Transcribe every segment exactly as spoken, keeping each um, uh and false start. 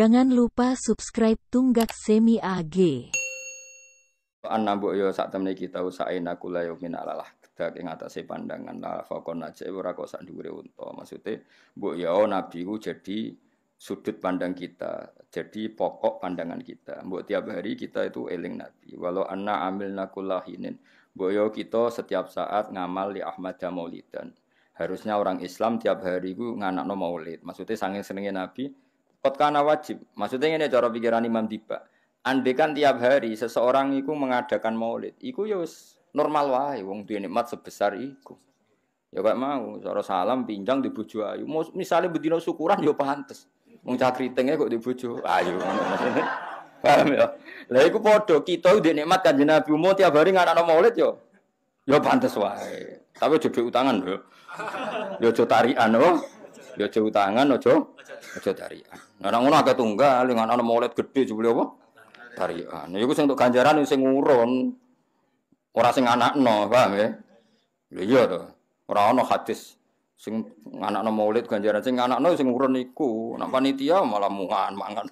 Jangan lupa subscribe Tunggak Semi A G. Ana mbok yo sak temene kita usahaina kula yo min alalah kedak ing atase pandangan la fakon aja ora kok sak dhuwure unta. Maksude mbok yo nabi ku jadi sudut pandang kita, jadi pokok pandangan kita. Mbok tiap hari kita itu eling nabi. Walau anna amilna kullahinin. Mbok yo kita setiap saat ngamal li Ahmad Maulidan. Harusnya orang Islam tiap hari ku nganakno maulid. Maksudnya saking senenge nabi kot kana wajib. Maksudnya ini cara pikiran Imam Diba. Andai kan tiap hari seseorang itu mengadakan maulid, iku ya normal wae wong duwe nikmat sebesar iku. Ya gak mau, cara salam pinjang di bojo ayu. Misale bedino syukuran ya pantes. Wong cah kritenge kok di bojo ayu ngono maksudnya. Paham ya? Lah iku padha kita duwe nikmat Kanjeng Nabi umum tiap hari nganakno maulid ya. Ya pantes wae. Tapi aja duwe utangan lho. Ya aja tarikan lho. Ya aja utangan aja aja tarikan. Nek ngono akeh tunggal nganakno maulid gedhe jebule apa? Tarikan. Iku sing untuk ganjaran sing ngurun. Ora sing anakno, paham ya? Lha iya to. Ora ana hadis sing anakno maulid ganjaran sing anakno sing ngurun iku. Nek panitia malah mungan mangan.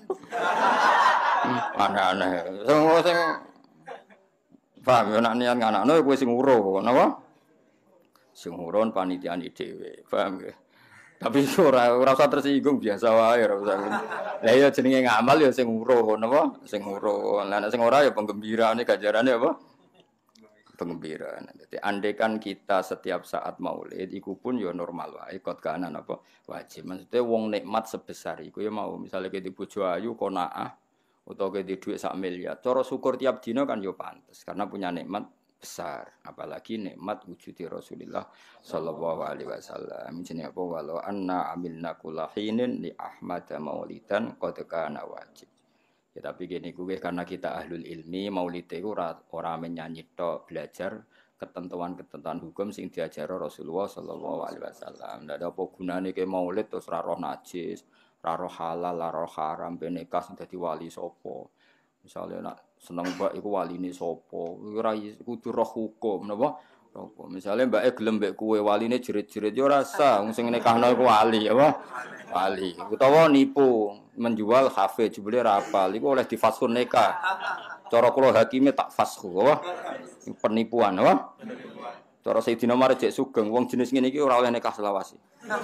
Aneh-aneh. Sing sing paham ya nek niat anakno kuwi sing ngurun, napa? Sing ngurun panitiane dhewe, paham ya? Tapi ora ora usah tersinggung biasa wae ora usah. Lah ya jenenge ngamal ya sing nguruh napa? Sing nguruh. Lah nek sing ora ya penggembiraane ganjarane apa? Penggembiraan. Dadi andekan kita setiap saat maulid iku pun ya normal wae kot kana napa? Wajib. Maksudnya wong nikmat sebesar iku ya mau misalnya ke di bojo ayu qanaah utawa ke di dhuwit sak miliar. Cara syukur tiap dina kan ya pantes karena punya nikmat besar, apalagi nikmat wujudi Rasulullah sallallahu alaihi wasallam. Jenenge apa walau anna amilna kullahinin li Ahmad Maulidan qad kana wajib. Ya tapi gini kuwi karena kita ahlul ilmi maulid iku ora ora menyanyi tok, belajar ketentuan-ketentuan hukum sing diajari Rasulullah sallallahu alaihi wasallam. Ndak ada apa gunane ke maulid terus ora roh najis, ora roh halal, ora roh haram, ben nikah sing dadi wali sapa. Misalnya nak seneng mbak iku waline sapa ora kudu roh hukum napa apa misale mbake gelem mbek kowe waline jerit-jerit ya ora sah wong sing nikahno iku wali apa wali utawa nipu menjual kafe jebule ra apal iku oleh difaskhun nikah cara kula hakime tak fasku apa penipuan apa cara Sayyidina Umar jek sugeng wong jenis ngene iki ora oleh nikah selawase.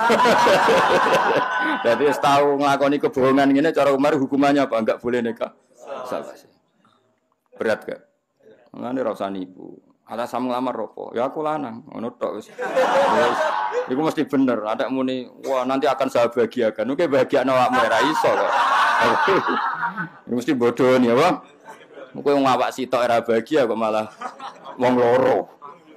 Dadi wis tau nglakoni kebohongan ngene cara Umar hukumannya apa enggak boleh nikah. Salah sih. Berat gak? Ngene ora usah nipu. Ala sam nglamar opo? Ya aku lanang, ngono tok wis. Iku mesti bener, ada muni, wah nanti akan saya bahagiakan. Oke, bahagiakno awakmu ora iso kok. Mesti bodoh nih apa? Kowe wong awak sitok ora bahagia kok malah wong loro.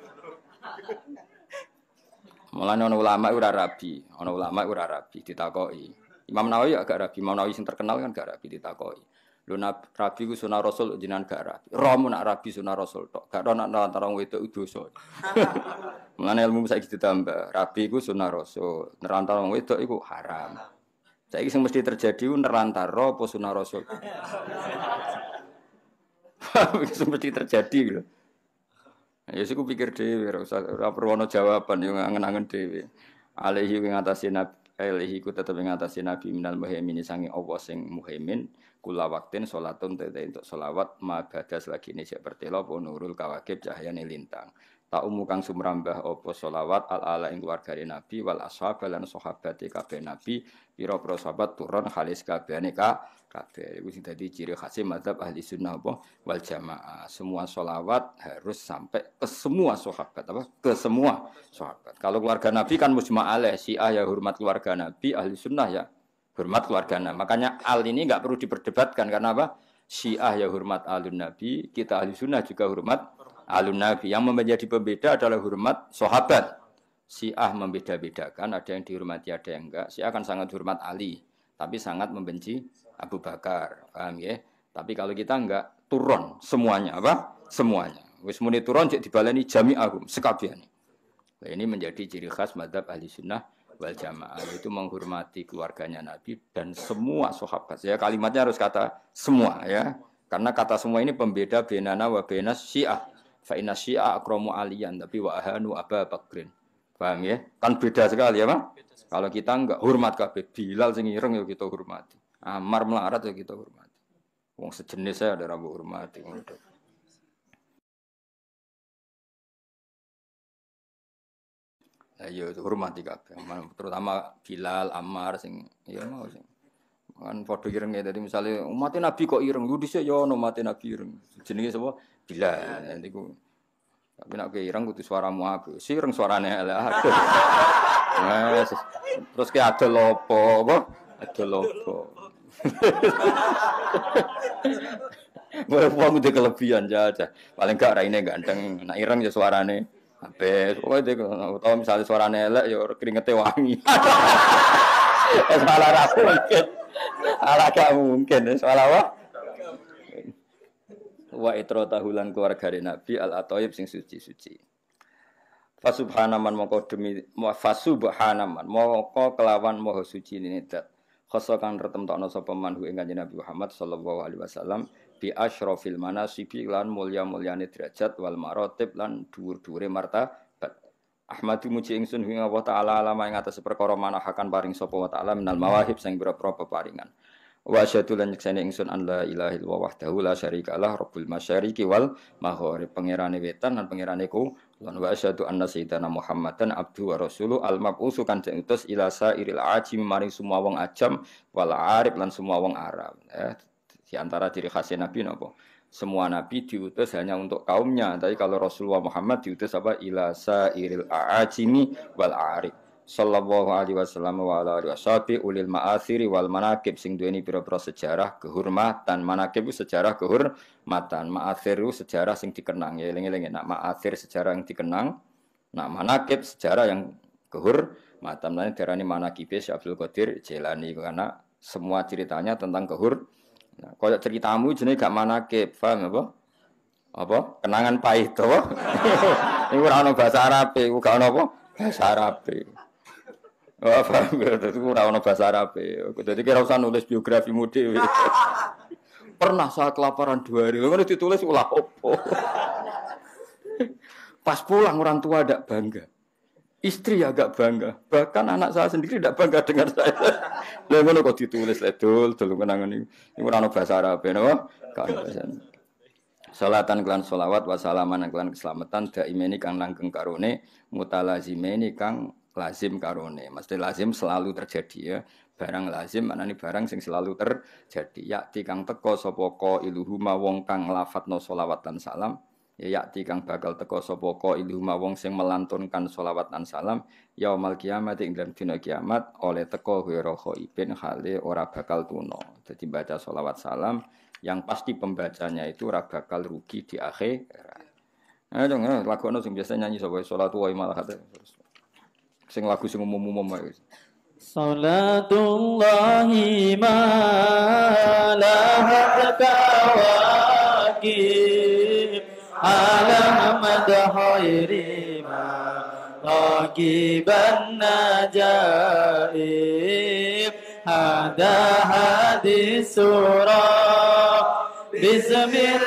Mulane ana ulama ora rabi, ana ulama ora rabi ditakoki. Imam Nawawi agak rabi, Imam Nawawi sing terkenal kan gak rabi ditakoki. Lho rabi ku sunah rasul jenengan gak rabi. Romo nak rabi sunah rasul tok. Gak ono nak antara wedok dosa. Mulane ilmu saiki ditambah. Rabi ku sunah rasul. Nerantara wedok iku haram. Saiki sing mesti terjadi ku nerantara apa sunah rasul. Sing mesti terjadi lho. Ya siku pikir dhewe ora usah ora perlu ono jawaban yo ngangen-angen dhewe. Alaihi ing atase nabi alaihi ku tetep ing atase nabi minal muhaimin sange Allah sing muhaimin. Kula waktin salatun tete untuk selawat ma badas lagi ini seperti apa nurul kawakib cahayane lintang. Ta umu kang sumrambah apa selawat al ala ing keluargane Nabi wal ashab lan sahabate kabeh Nabi pira-pira sahabat turun khalis kabehane ka kabeh. Iku sing dadi ciri khas mazhab ahli sunnah apa wal jamaah. Semua selawat harus sampai ke semua sahabat apa ke semua sahabat. Kalau keluarga Nabi kan mujma' alaih, Syiah ya hormat keluarga Nabi, ahli sunnah ya hormat keluarga Nabi. Makanya al ini enggak perlu diperdebatkan karena apa? Syiah ya hormat alun Nabi, kita ahli sunnah juga hormat alun Nabi. Yang menjadi pembeda adalah hormat sahabat. Syiah membeda-bedakan, ada yang dihormati, ada yang enggak. Syiah akan sangat hormat Ali, tapi sangat membenci Abu Bakar. Paham ya? Tapi kalau kita enggak turun semuanya apa? Semuanya. Wis muni turun cek dibaleni jami'ahum sekabehane. Nah, ini menjadi ciri khas mazhab ahli sunnah wal jamaah, itu menghormati keluarganya Nabi dan semua sahabat. Ya kalimatnya harus kata semua ya. Karena kata semua ini pembeda benana wa benas Syiah. Fa inna Syiah akramu aliyan tapi wa ahanu Abu Bakrin. Paham ya? Kan beda sekali ya, Pak? Kalau kita enggak hormat kabeh Bilal sing ireng ya kita hormati. Amar melarat ya kita hormati. Wong sejenis saya ada rambut hormati. Ayo hormati kabeh. Terutama Bilal, Ammar sing ya mau sing. Kan padha ireng ya tadi misale umat Nabi kok ireng, lu dhisik ya ono umat Nabi ireng. Jenenge sapa? Bilal. Niku. Tapi nek ireng kudu suaramu aku. Sireng suarane elek aduh. Nah, terus ki adol opo apa? Adol opo. Wong udah kelebihan aja. Paling gak raine ganteng, nek ireng ya suarane apik. Pokoke utawa misale suarane elek ya keringete wangi. Es malah ra mungkin. Ala gak mungkin, salah apa? Wa itra tahulan keluargane Nabi al-Athayyib sing suci-suci. Fa subhanaman moko demi fa subhanaman moko kelawan maha suci nidat. Khasa kang retemtokno sapa manhu ing Kanjeng Nabi Muhammad sallallahu alaihi wasallam bi asyrafil manasibi lan mulya-mulyane derajat wal maratib lan dhuwur-dhuwure martabat. Ahmadu muji ingsun ing Allah taala alama ing atas perkara manahakan paring sapa wa taala minal mawahib sing pira-pira peparingan. Wa asyhadu lan nyekseni ingsun an la ilaha illallah wahdahu la syarikalah rabbul masyariqi wal maghrib pangerane wetan lan pangerane ku lan wa asyhadu anna sayyidana Muhammadan abdu wa rasuluh al mabusu kan diutus ila sairil ajim maring semua wong ajam wal arab lan semua wong Arab. Eh, di antara ciri khas Nabi napa? Semua nabi diutus hanya untuk kaumnya, tapi kalau Rasulullah Muhammad diutus apa? Ila sairil ajimi wal arab. Sallallahu alaihi wasallam wa ala alihi washabi ulil ma'athiri wal manaqib sing duweni pira-pira sejarah kehormatan. Manaqib itu sejarah kehormatan, ma'athir itu sejarah sing dikenang. Ya eling-eling nak ma'athir sejarah yang dikenang, nak manaqib sejarah yang kehormatan. Lan diarani manaqib Syekh Abdul Qadir Jailani karena semua ceritanya tentang kehormatan. Nah, kalau ceritamu jenenge gak manaqib, paham apa? Apa? Kenangan pahit to. Iku ora ono bahasa Arab, iku gak ono apa? Bahasa Arab. Oh, paham ya, itu ora ono bahasa Arab. Jadi kira usah nulis biografimu dhewe. Pernah saya kelaparan dua hari, lalu ditulis ulah opo. Pas pulang orang tua tidak bangga. Istri agak bangga. Bahkan anak saya sendiri tidak bangga dengan saya. Lah ngono kok ditulis ledul, dul kenangan iki. Iku ora ono bahasa Arab, napa? Kan bahasa. Salatan kelan selawat wa salaman kelan keselamatan daimeni kang langgeng karone mutalazimeni kang lazim karone. Mesti lazim selalu terjadi ya. Barang lazim maknane barang sing selalu terjadi. Yakti kang teka sapa ka iluhuma wong kang lafadzna selawat lan salam. Ya yakti kang bakal teka sapa ka iluhuma wong sing melantunkan selawat lan salam yaumul kiamat ing dalem dina kiamat oleh teka ghairu khaibin hale ora bakal tuna. Dadi baca selawat salam yang pasti pembacanya itu ora bakal rugi di akhirat. Nah, dong, lagu ono sing biasa nyanyi sapa salatu wa malah kate. Sing lagu sing umum-umum wae. Salatullahi ma la hadkawaki ala madhairi ma raqiban najaib hada hadis surah bismil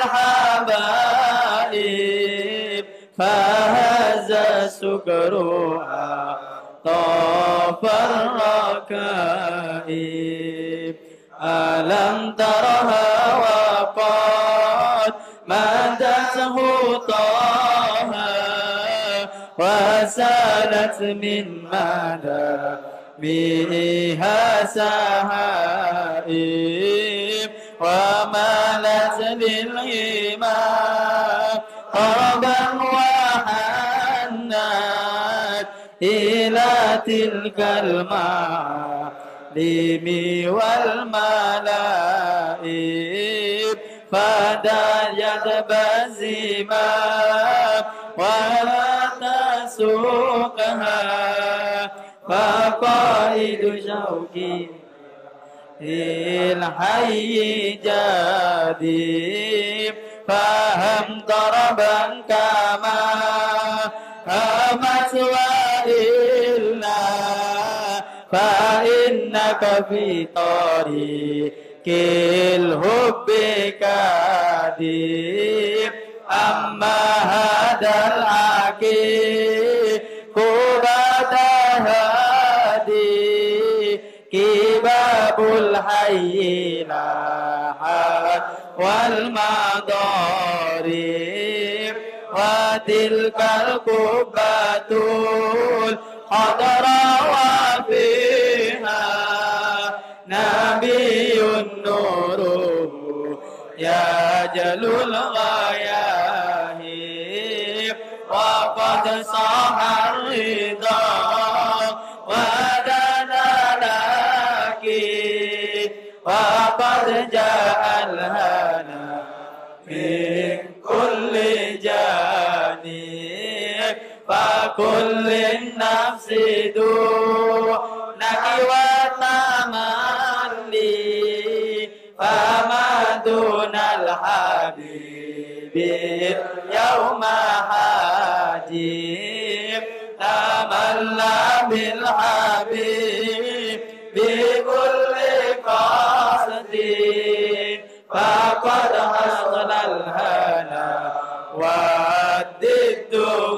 habaib fahaza sukruha tafar rakaib alam taraha wa qad madatahu taha wa salat min mada biha sahaib wa malat lil imam qaban wa hannat ila tilkal ma'limi wal malaib fadayat bazima wa la tasukha faqaidu syauqi il hayy jadib faham taraban kama amat wa illa fa innaka fi tariqil hubbi kadib amma hadal aqib kubadahadi kibabul الحي لاحت والمضارب وتلك القبة الحضراء وفيها نبي النور يجل الغياه وقد صاح الرضا ودنا لك وقد جاء الهنا من كل جانب فكل النفس دونك وتملي فما دون الحبيب يوم حاجب تملى بالحبيب بكل قصد فقد حصل الهنا والضد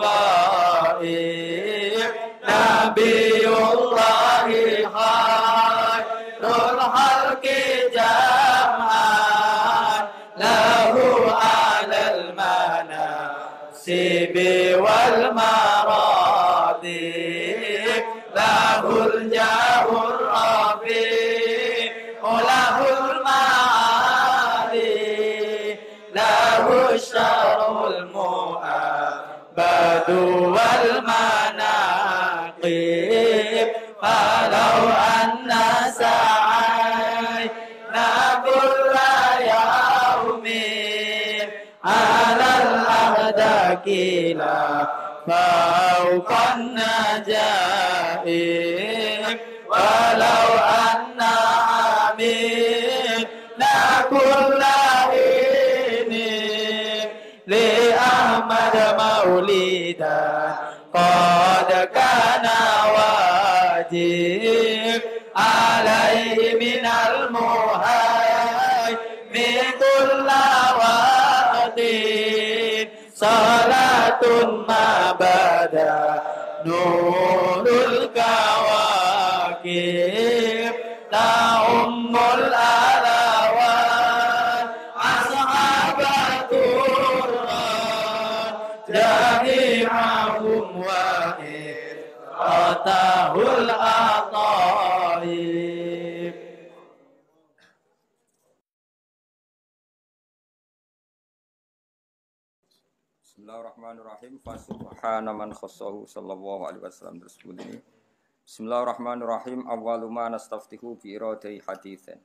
غائب نبي الله خير الخلق جمعا له على المناصب والمراتب له الجاه الرفيع له المعالي له الشرع المؤبد والمناقب فلو أن سعينا كل يوم على الأهداك لا فوق النجائب ولو أن عملنا كل حين لأحمد مولدا قد كان واجب عليه من المهيمن كل وقت صلاة ما بدا نور الكواكب تعم الألوان أصحاب القرآن جميعهم وإن أتاه الأطايب. Bismillahirrahmanirrahim. Fasubhana man khassahu sallallahu alaihi wasallam tersebut ini. Bismillahirrahmanirrahim. Awwalu ma nastaftihu bi iradai haditsan.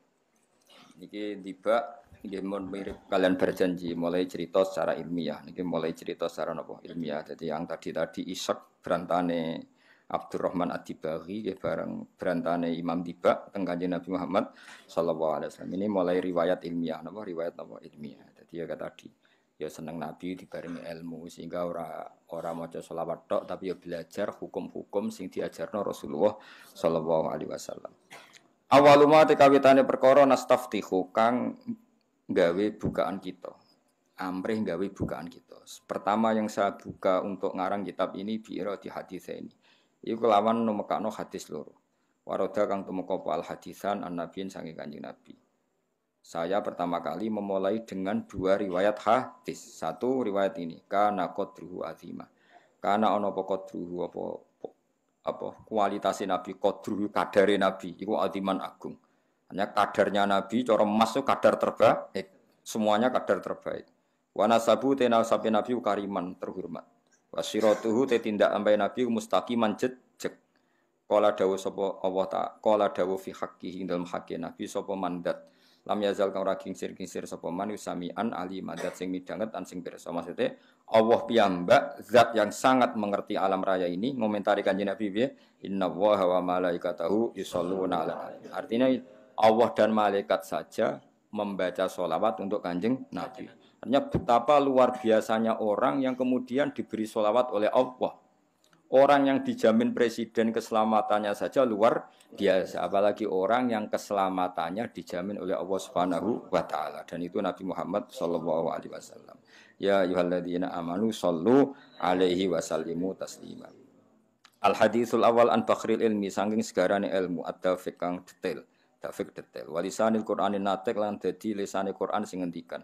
Niki tiba nggih mun mirip kalian berjanji mulai cerita secara ilmiah. Niki mulai cerita secara napa? Ilmiah. Jadi yang tadi-tadi Ishaq berantane Abdurrahman Ad-Dibaghi nggih bareng berantane Imam Tiba teng Kanjeng Nabi Muhammad sallallahu alaihi wasallam. Ini mulai riwayat ilmiah napa? Riwayat napa? Ilmiah. Jadi ya kata tadi ya seneng Nabi dibarengi ilmu sehingga ora ora maca selawat tok tapi ya belajar hukum-hukum sing diajarno Rasulullah sallallahu alaihi wasallam. Awaluma tekawitane perkara nastaftihu kang gawe bukaan kita. Amrih gawe bukaan kita. Pertama yang saya buka untuk ngarang kitab ini biira di hadis ini. Iku lawan numekano hadis loro. Waroda kang tumeka al hadisan an nabiyin sange Kanjeng Nabi. Saya pertama kali memulai dengan dua riwayat hadis. Satu riwayat ini, kana qadruhu azimah. Kana ana apa qadruhu apa apa kualitas Nabi, qadruhu kadare Nabi iku aziman agung. Hanya kadarnya Nabi cara emas itu kadar terbaik. Semuanya kadar terbaik. Wa nasabu tena sabi Nabi kariman terhormat. Wa siratuhu te tindak ambai Nabi mustaqiman jejeg. Qala dawu sapa Allah ta, qala dawu fi haqqihi dalam haqqi Nabi sapa mandat. Lam yazal kang ora kingsir-kingsir sapa man samian ali madat sing midanget an sing pirsa. Maksude Allah piyambak zat yang sangat mengerti alam raya ini ngomentari Kanjeng Nabi piye innallaha wa malaikatahu yusholluna ala nabi. Artinya Allah dan malaikat saja membaca sholawat untuk Kanjeng Nabi. Artinya betapa luar biasanya orang yang kemudian diberi sholawat oleh Allah. Orang yang dijamin presiden keselamatannya saja luar biasa, apalagi orang yang keselamatannya dijamin oleh Allah Subhanahu wa taala, dan itu Nabi Muhammad sallallahu alaihi wasallam. Ya ayyuhalladzina amanu shallu alaihi wasallimu taslima. Al haditsul awal an fakhril ilmi, saking segarane ilmu ada fikang detail. tafsir detail. Walisanil Qur'anin natik lan dadi lisane Qur'an sing ngendikan.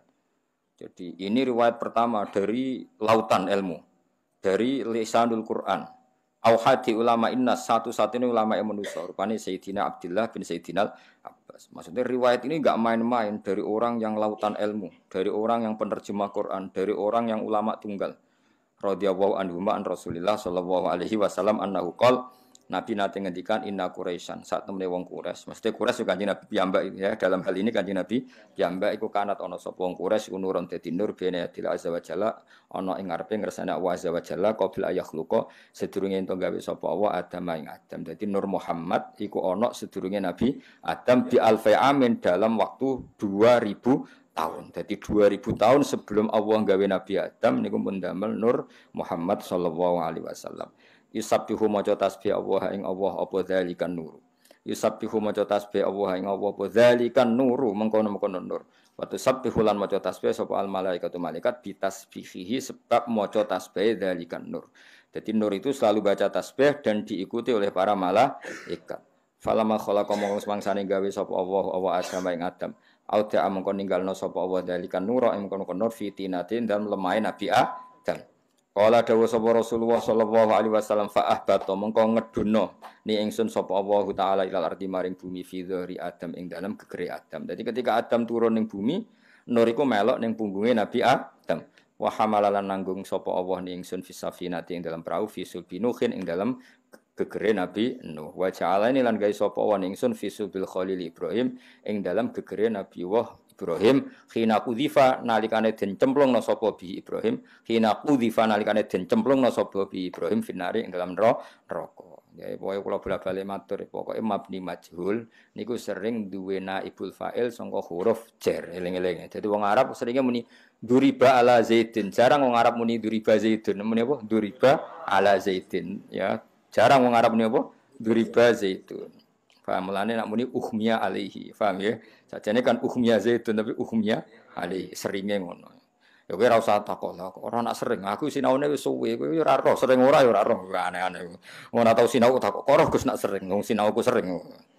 Jadi ini riwayat pertama dari lautan ilmu, dari lisanul Qur'an. Auhadi ulama inna satu-satunya ulama yang manusia. Rupanya Sayyidina Abdullah bin Sayyidina Abbas. Maksudnya riwayat ini enggak main-main dari orang yang lautan ilmu, dari orang yang penerjemah Quran, dari orang yang ulama tunggal. Radhiyallahu anhu an Rasulillah sallallahu alaihi wasallam annahu qol Nabi nate ngendikan inna Quraisyan sak temene wong Quraisy. Mesti Quraisy juga Kanjeng Nabi piyambak ya. Dalam hal ini Kanjeng Nabi piyambak iku kanat ana sapa wong Quraisy iku nurun dadi nur bene adil azza wa jalla ana ing ngarepe ngersane Allah azza wa jalla qabil ayakhluqa sedurunge ento gawe sapa Allah Adam ing Adam. Dadi Nur Muhammad iku ana sedurunge Nabi Adam bi alfi amin dalam waktu dua ribu tahun. Jadi dua ribu tahun sebelum Allah gawe Nabi Adam niku pun damel Nur Muhammad sallallahu alaihi wasallam. Yusabbihu maca tasbih Allah ing Allah apa dzalikan nur. Yusabbihu maca tasbih Allah ing Allah apa dzalikan nuru mengkono-mengkono nur. Wa tusabbihu lan maca tasbih sapa al malaikatu malaikat bitasbihihi sebab maca tasbih dzalikan nur. Jadi nur itu selalu baca tasbih dan diikuti oleh para malaikat. Falamma khalaqa mongko semangsane gawe sapa Allah Allah Adam ing Adam. Auda mongko ninggalno sapa Allah dzalikan nur ing mengkono nur fitinatin dan lemahe Nabi Adam. Kala dawuh sapa Rasulullah sallallahu alaihi wasallam fa ahbata mengko ngedono ni ingsun sapa Allah taala ilal ardi maring bumi fi dzari Adam ing dalam gegere Adam. Jadi ketika Adam turun ning bumi, nur iku melok ning punggunge Nabi Adam. Wa hamalalan nanggung sapa Allah ni ingsun fi safinati ing dalam perahu fi sulbinuhin ing dalam gegere Nabi Nuh. Wa ja'alani lan gawe sapa wa ni ingsun fi sulbil Khalil Ibrahim ing dalam gegere Nabi Wah Ibrahim khina kudzifa nalikane den cemplungna sapa bi Ibrahim khina kudzifa nalikane den cemplungna sapa bi Ibrahim finari ing dalam neraka. Ya pokoke kula bola-bali matur pokoke mabni majhul niku sering duwe naibul fa'il sangka huruf jar eling-eling. Jadi wong Arab seringnya muni duriba ala zaidin. Jarang wong Arab muni duriba zaidun. Muni apa? Duriba ala zaidin ya. Jarang wong Arab muni apa? Duriba zaidun. Paham mulane nak muni uhmiya alaihi. Paham ya? Sajane kan uhmiya zaitun tapi uhmiya alaihi seringe ngono. Ya kowe ora usah takon lah. Ora nak sering. Aku sinaune wis suwe. Kowe ora roh sering ora ya ora roh. Aneh-aneh. Ora tau sinau takok. Kok Gus nak sering. Wong sinauku sering.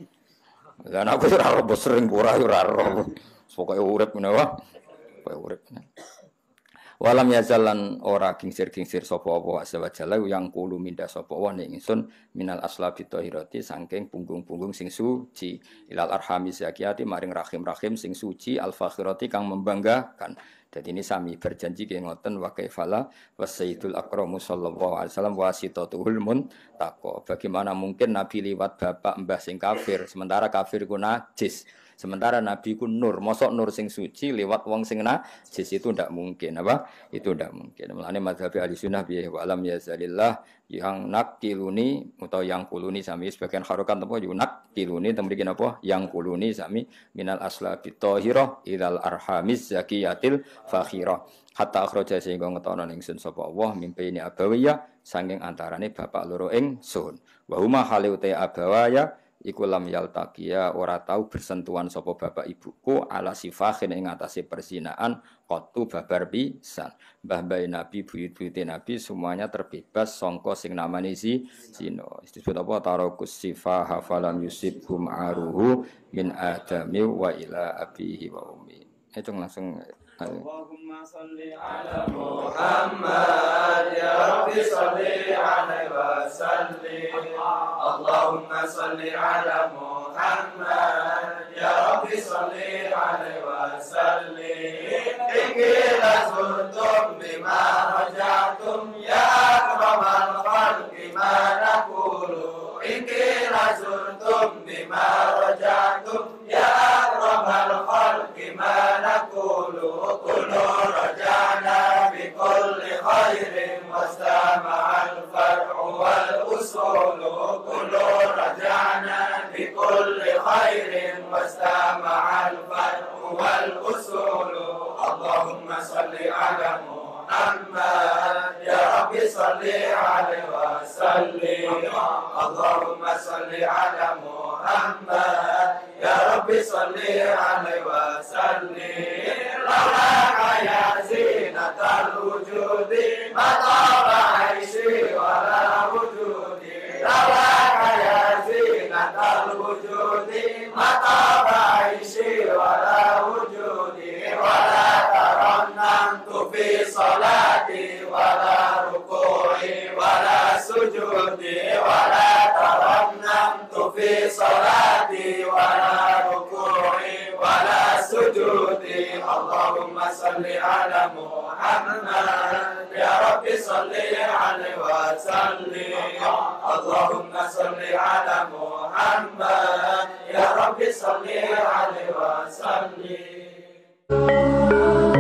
Lah nek aku ora roh sering ora ya ora roh. Pokoke urip ngene wae. Pokoke urip. Walam yazalan ora kingsir-kingsir sapa apa azza wa jalla yang kulo minda sapa wa ning ingsun minal aslabi tahirati saking punggung-punggung sing suci ilal arhami zakiyati maring rahim-rahim sing suci al fakhirati kang membanggakan. Jadi ini sami berjanji ke ngoten wa kaifala wasayyidul akramu sallallahu alaihi wasallam wasitatul muntaqo. Bagaimana mungkin nabi liwat bapak mbah sing kafir sementara kafir ku najis. Sementara Nabi ku nur, mosok nur sing suci lewat wong sing najis itu ndak mungkin, apa? Itu ndak mungkin. Mulane mazhab Ahlussunnah bi wa alam yazalillah yang nakiluni atau yang kuluni sami sebagian harokat apa yunak kiluni temrikin apa yang kuluni sami minal aslabi tahirah ilal arhamiz zakiyatil fakhirah hatta akhraja sehingga ngetono ingsun sapa Allah mimpine abawiyah saking antarane bapak loro ingsun wa huma haliute abawaya iku lam yaltaqiya ora tau bersentuhan sapa bapak ibuku ala sifahin ing atase perzinaan qatu babar pisan mbah-mbah Nabi buyut-buyute Nabi semuanya terbebas sangka sing namane si zina disebut apa tarakus sifah hafalam yusibhum aruhu min adami wa ila abihi wa ummi itu langsung Allahumma shalli ala Muhammad ya rabbi shalli alaihi wa sallim Allahumma shalli ala Muhammad ya rabbi shalli alaihi wa sallim ikila zurtum bima rajatum ya akramal khalqi ma naqulu ikila zurtum bima rajatum ya akramal khalqi ma naqulu كلوا رجعنا بكل خير واستمع الفرع والأصول كلوا رجعنا بكل خير واستمع الفرع والأصول اللهم صل على محمد يا رب صل عليه وسلم اللهم صل على محمد يا رب صل عليه وسلم لولاك يا زينة الوجود ما طاب عيشي ولا وجودي لولاك يا زينة الوجود ما طاب في صلاتي ولا ركوعي ولا سجودي ولا ترنمت في صلاتي ولا ركوعي ولا سجودي اللهم صل على محمد يا رب صل عليه وسلم اللهم صل على محمد يا رب صل عليه وسلم